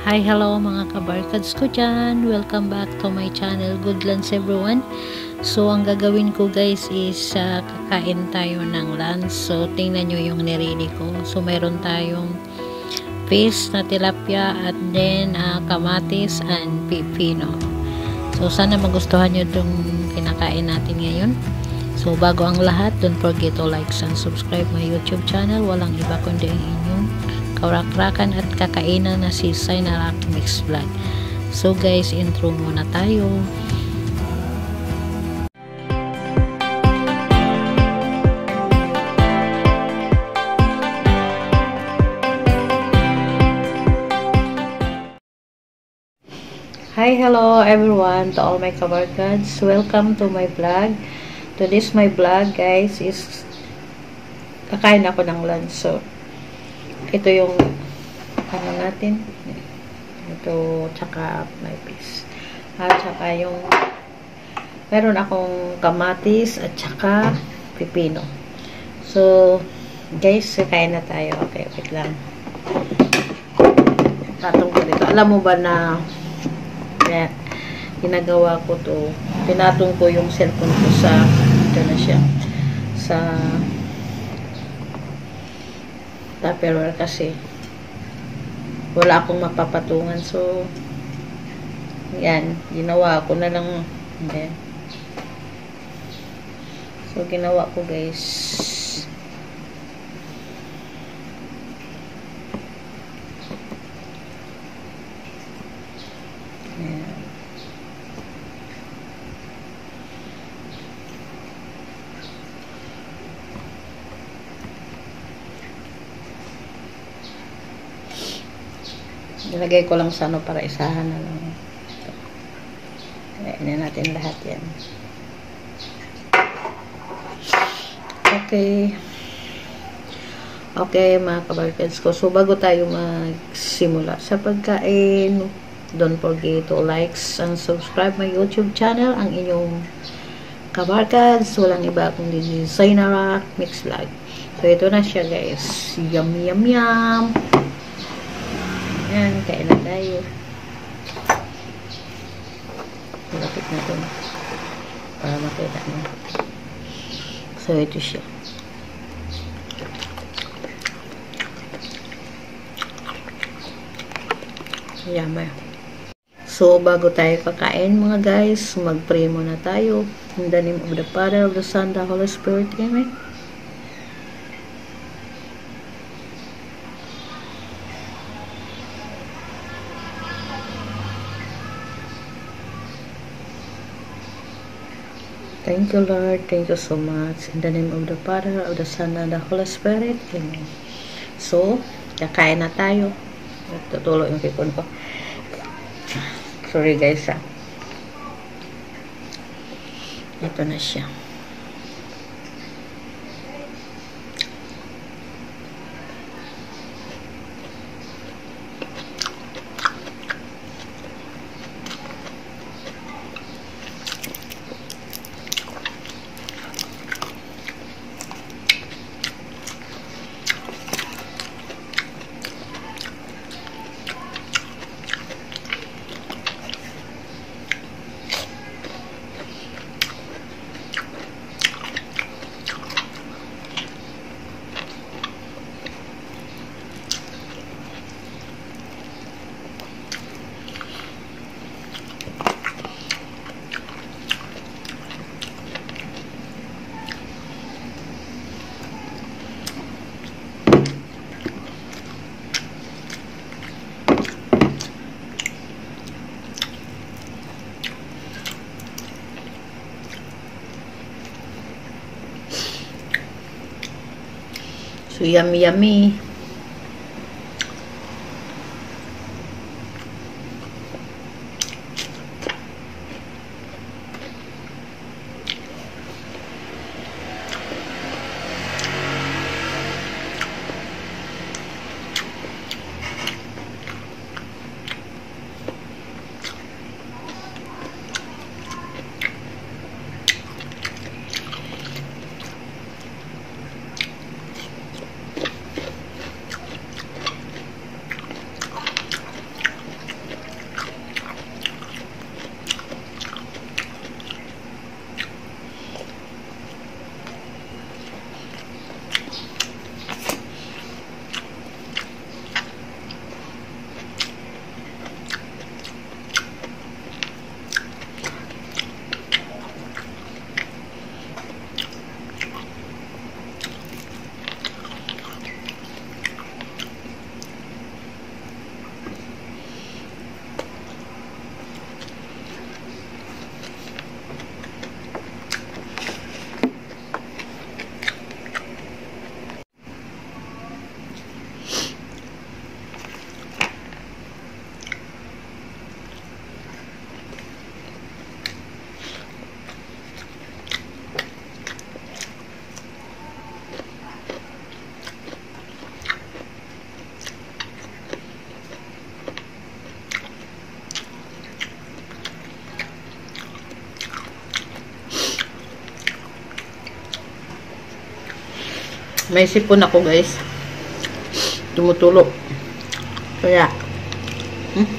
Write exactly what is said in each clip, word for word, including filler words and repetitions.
Hi, hello mga kabarkads ko dyan. Welcome back to my channel, Good Lunch everyone. So, ang gagawin ko guys is uh, kakain tayo ng lunch. So, tingnan nyo yung niready ko. So, mayroon tayong fish na tilapia at then uh, kamatis and pipino. So, sana magustuhan nyo itong kinakain natin ngayon. So, bago ang lahat, don't forget to like and subscribe my YouTube channel. Walang iba kundi ang inyong karakrakan at kakainan na si Sainarak Mix Vlog. So guys, intro muna tayo. Hi, hello everyone, to all my kabarkads. Welcome to my vlog. Today's my vlog guys is kakain ako ng lunch. So ito yung ano natin, ito tsaka may fish at tsaka yung meron akong kamatis at tsaka pipino. So guys, kain na tayo. Okay, wait lang, tatong ko dito. Alam mo ba na yan, ginagawa ko to, pinatong ko yung cellphone ko sa ito na siya sa Tupperware kasi wala akong mapapatungan. So yan, ginawa ko na lang. Yan. So ginawa ko guys, yan. Nilagay ko lang sa ano para isahan na lang. Kainin natin lahat yan. Okay. Okay mga kabarkads ko. So bago tayo magsimula sa pagkain, don't forget to like and subscribe my YouTube channel. Ang inyong kabarkads, walang iba kundi si Sainarak Mix Vlog. So ito na siya guys. Yum yum yum. Yan, kain na tayo. Lapit na ito para makita nyo. So, ito siya. Yummy. So, bago tayo kakain mga guys, mag-pray muna tayo. In the name of the Father, of the Son, the Holy Spirit. Amen. Thank you, Lord. Thank you so much. In the name of the Father, of the Son, and the Holy Spirit. Amen. So, kakain na tayo. Tutulo yung pipon ko. Sorry guys, ha. Ito na siya. So, yummy, yummy. May sipon ako guys. Tumutulo. Kaya, hmm?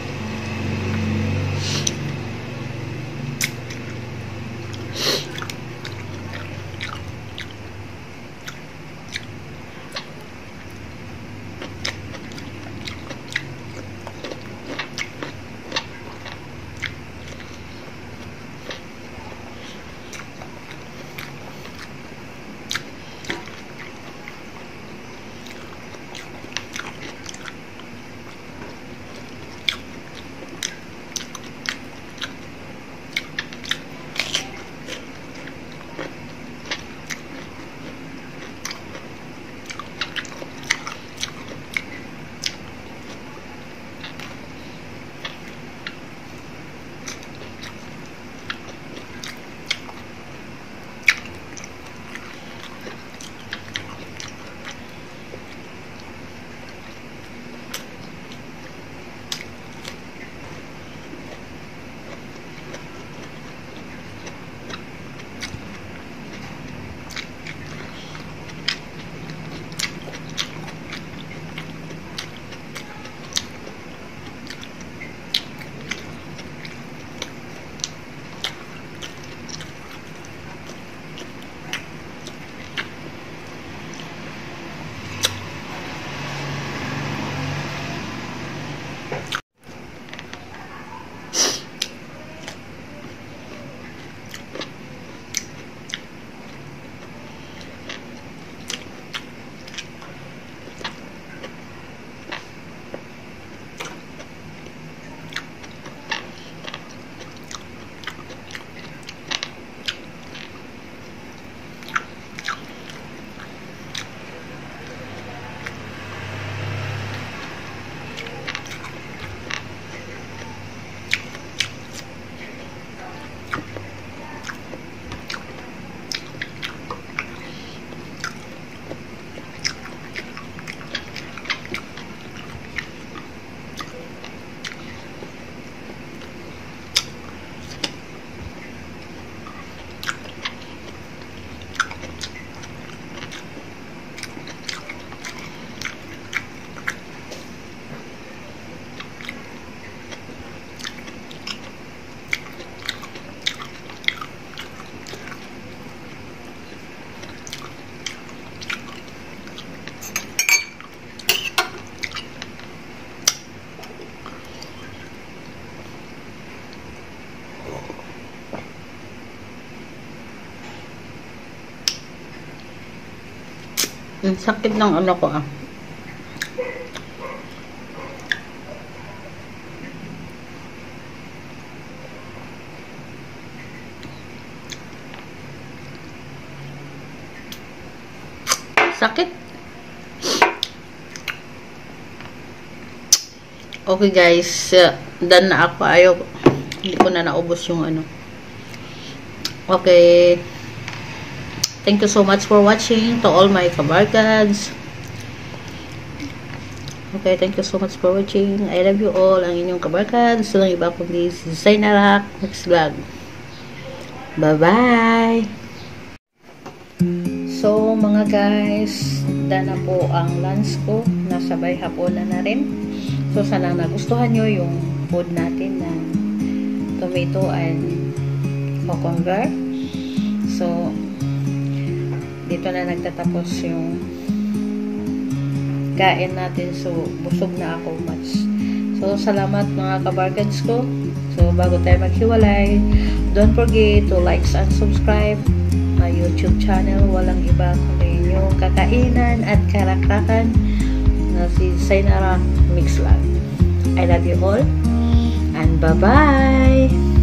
Ang sakit ng ano ko ah. Sakit. Okay guys, uh, done na ako. Ayaw, hindi ko na naubos yung ano. Okay. Thank you so much for watching to all my kabarkads. Okay, thank you so much for watching. I love you all. Ang inyong kabarkads. So lang iba ko please. Zainara next vlog. Bye-bye. So mga guys, dana po ang lunch ko. Nasabay hapunan na rin. So sana nagustuhan nyo yung food natin na tomato and cucumber. So dito na nagtatapos yung kain natin. So busog na ako much. So salamat mga kabarkads ko. So bago tayo maghiwalay, don't forget to like and subscribe my YouTube channel. Walang iba kundi yung kakainan at karakrakan na si Zainara Mix Vlog. I love you all and bye bye.